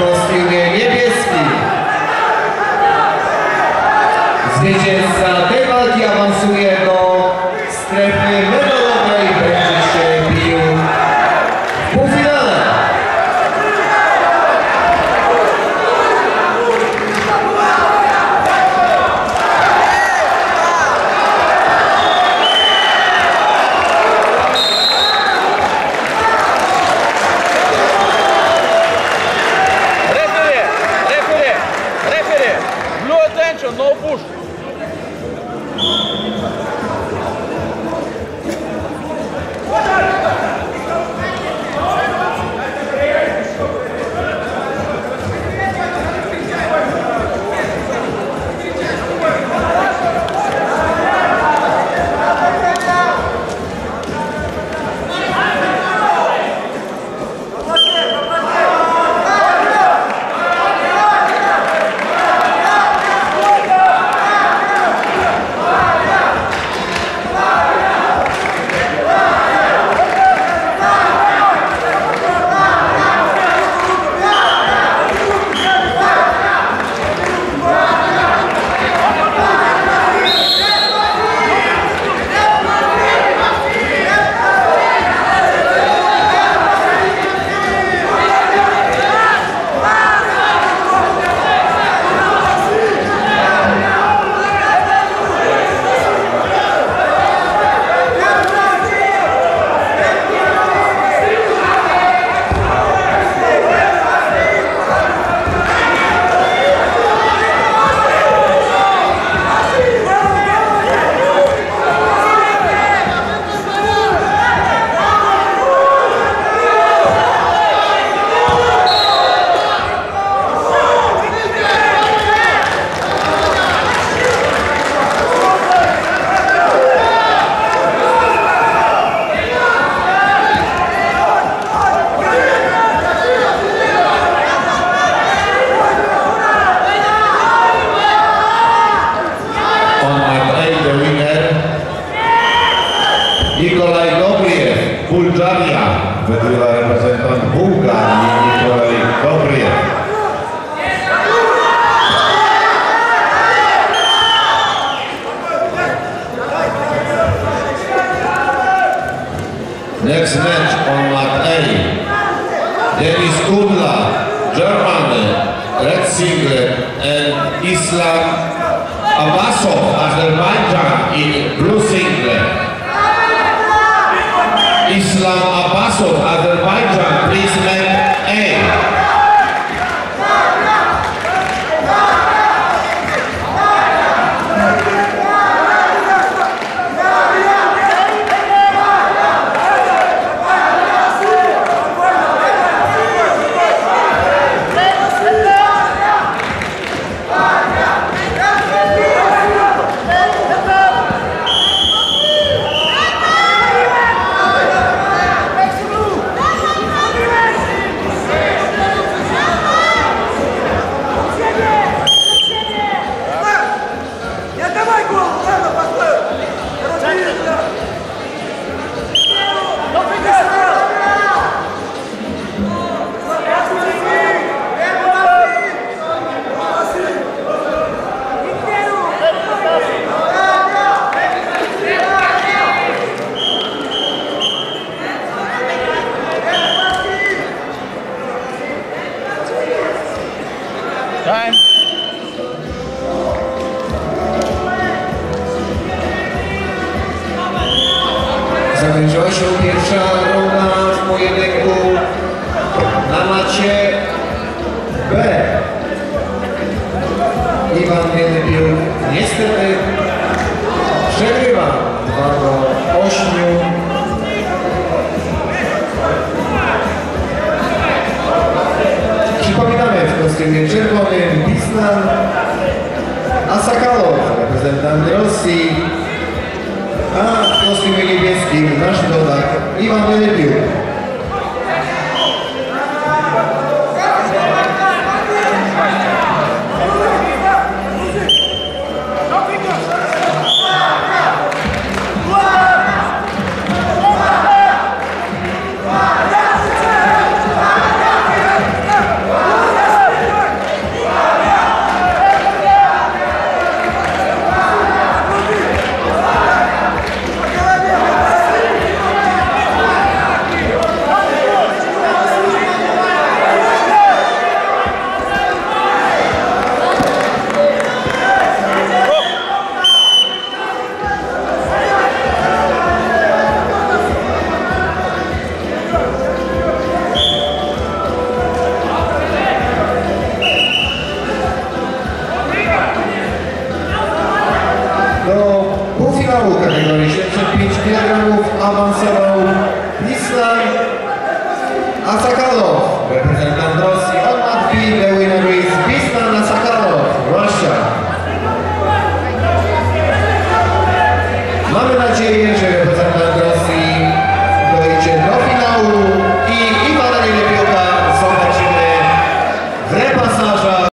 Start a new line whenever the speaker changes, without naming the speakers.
kostiumie niebieskim. Zwycięzca tej walki awansuje do strefy medalowej, będzie się bił w półfinale.
No push.
Wygrywa reprezentant Bułgarii Nikolaj. Next match on mat A. Denis Kudla, Germany, red singlet, and Bislan Abbasov, Azerbaijan in blue singlet. Islam Abbasov, Azerbaijan, please mat A. Zakończyła się pierwsza runda w pojedynku na macie B. NYLYPIUK niestety przegrywa 2-8. Przypominamy, w kostiumie czerwonym Bislan, ASSAKALOV, reprezentant Rosji, a w kostiumie niebieskim nasz dodak NYLYPIUK. masaża